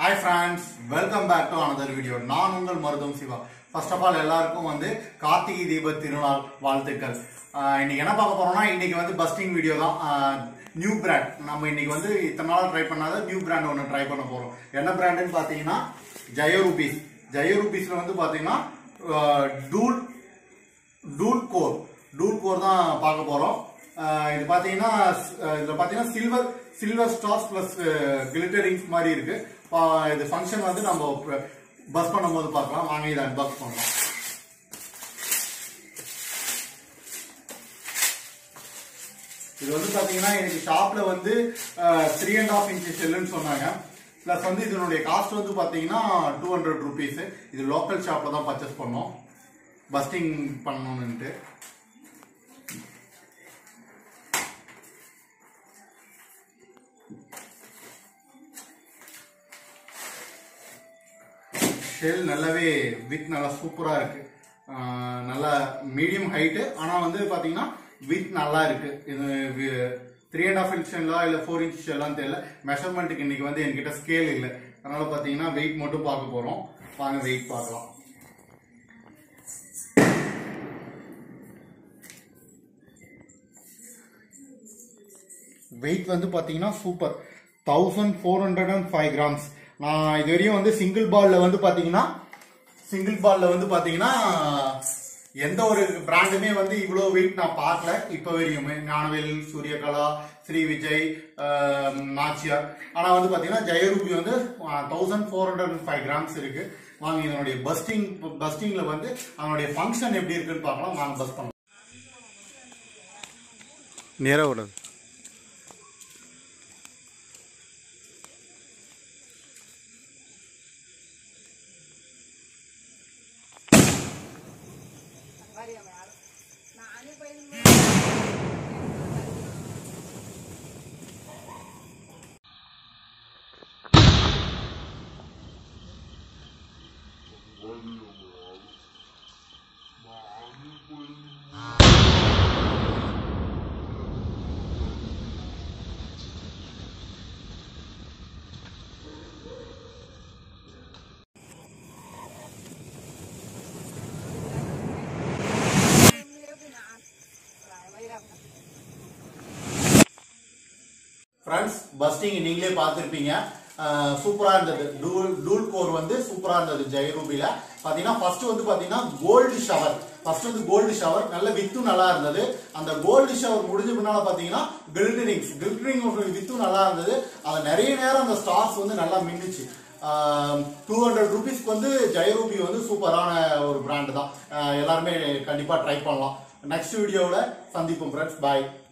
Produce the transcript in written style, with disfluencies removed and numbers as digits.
Hi friends, welcome back to another video. நான் உங்கள் மருதம் சிவா. First of all எல்லாருக்கும் கார்த்திகை தீப திருநாள் வாழ்த்துக்கள். இன்னைக்கு என்ன பார்க்க போறோம்னா இன்னைக்கு பஸ்டிங் வீடியோ தான். நியூ பிராண்ட் நம்ம இன்னைக்கு இத்தனை நாள் ட்ரை பண்ணாத நியூ பிராண்ட் ஒன்னு ட்ரை பண்ண போறோம். என்ன பிராண்ட்னு பாத்தீங்கன்னா ஜெயரூபீஸ். ஜெயரூபீஸ்ல பாத்தீங்கன்னா டூல் கோர் தான் பார்க்க போறோம். இது பாத்தீங்கன்னா சில்வர் ஸ்டார்ஸ் பிளஸ் கிளிட்டரிங்ஸ் மாதிரி இருக்கு. இது ஃபங்க்ஷன் நம்ம பஸ் பண்ணும்போது பார்க்கலாம். வாங்க இதை அன்பாக்ஸ் பண்ணலாம். இது பாத்தீங்கன்னா எனக்கு ஷாப்ல 3.5 inch செல்லுன்னு சொன்னாங்க. பிளஸ் இதனுடைய காஸ்ட் பாத்தீங்கன்னா 200 rupees. இது லோக்கல் ஷாப்ல தான் பர்ச்சேஸ் பண்ணோம் பஸ்டிங் பண்ணணும்னுட்டு. ஷெல் நல்லாவே வித் நல்லா சூப்பரா இருக்கு. நல்லா மீடியம் ஹைட். ஆனா பாத்தீங்கன்னா வித் நல்லா இருக்கு. இது 3.5 inch இல்ல 4 inch எல்லாம் தெரியல. மெஷர்மெண்ட்டுக்கு இன்னைக்கு என்கிட்ட ஸ்கேல் இல்லை. அதனால பாத்தீங்கன்னா வெயிட் மட்டும் பார்க்க போறோம். வாங்க வெயிட் பார்க்கலாம். வெயிட் பாத்தீங்கன்னா சூப்பர் 1405 grams. நான் இது வரையும் சிங்கிள் பால்ல பாத்தீங்கன்னா எந்த ஒரு பிராண்டுமே இவ்வளவு வெயிட் நான் பார்க்கல இப்ப வரையுமே. ஞானவேல், சூரியகலா, ஸ்ரீ விஜய், நாச்சியார். ஆனா பாத்தீங்கன்னா ஜெயரூபி 1405 grams இருக்கு. வாங்க இதனுடைய பஸ்டிங்ல அதனுடைய ஃபங்க்ஷன் எப்படி இருக்குன்னு பார்க்கலாம். வாங்க பஸ் பண்ணலாம். நேரா விடுது. ஃப்ரெண்ட்ஸ், பஸ்டிங் நீங்களே பார்த்திருப்பீங்க. சூப்பரா இருந்தது. டூல் கோர் சூப்பரா இருந்தது. ஜெயரூபில பாத்தீங்கன்னா ஃபர்ஸ்ட் பாத்தீங்கன்னா gold shower. First gold shower நல்ல வித்தும் நல்லா இருந்தது. அந்த கோல்டு ஷவர் முடிஞ்ச பின்னால பாத்தீங்கன்னா கிளிட்டரிங் வித்தும் நல்லா இருந்தது. அது நிறைய நேரம் அந்த ஸ்டார்ஸ் நல்லா மின்னுச்சு. 200 rupeesக்கு ஜெயரூபி சூப்பரான ஒரு பிராண்ட் தான். எல்லாருமே கண்டிப்பா ட்ரை பண்ணலாம். நெக்ஸ்ட் வீடியோவில் சந்திப்போம் ஃப்ரெண்ட்ஸ். பாய்.